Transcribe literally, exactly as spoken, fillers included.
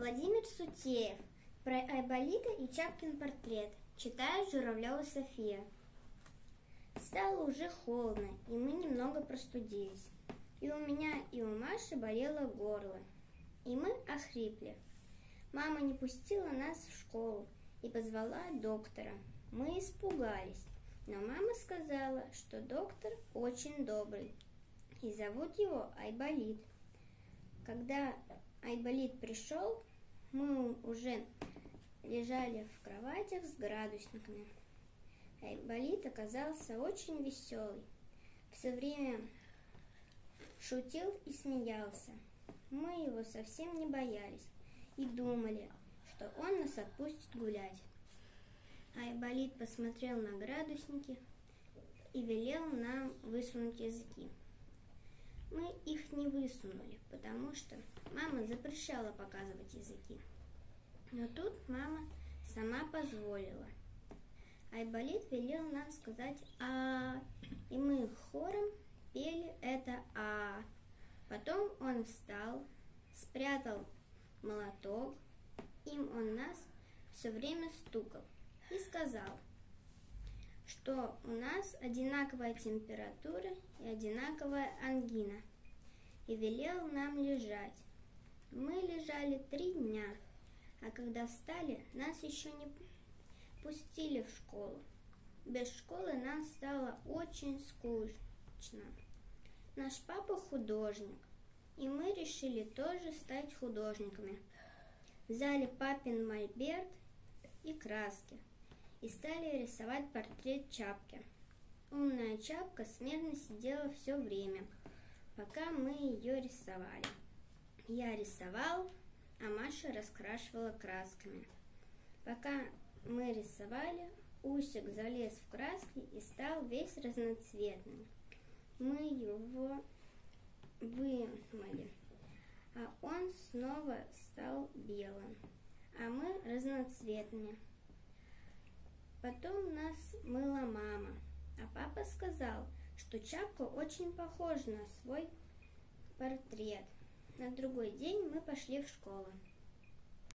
Владимир Сутеев. Про Айболита и Чапкин портрет. Читает Журавлева София. Стало уже холодно, и мы немного простудились. И у меня, и у Маши болело горло. И мы охрипли. Мама не пустила нас в школу и позвала доктора. Мы испугались, но мама сказала, что доктор очень добрый, и зовут его Айболит. Когда Айболит пришел, мы уже лежали в кроватях с градусниками. Айболит оказался очень веселый, все время шутил и смеялся. Мы его совсем не боялись и думали, что он нас отпустит гулять. Айболит посмотрел на градусники и велел нам высунуть языки. Мы их не высунули, потому что мама запрещала показывать языки. Но тут мама сама позволила. Айболит велел нам сказать «а», и мы хором пели это «а». Потом он встал, спрятал молоток, им он нас все время стукал и сказал, что у нас одинаковая температура и одинаковая ангина, и велел нам лежать. Мы лежали три дня, а когда встали, нас еще не пустили в школу. Без школы нам стало очень скучно. Наш папа художник, и мы решили тоже стать художниками. Взяли папин мольберт и краски и стали рисовать портрет Чапки. Умная Чапка смирно сидела все время, пока мы ее рисовали. Я рисовал, а Маша раскрашивала красками. Пока мы рисовали, Усик залез в краски и стал весь разноцветный. Мы его вымыли, а он снова стал белым, а мы разноцветными. Потом нас мыла мама, а папа сказал, что Чапка очень похожа на свой портрет. На другой день мы пошли в школу.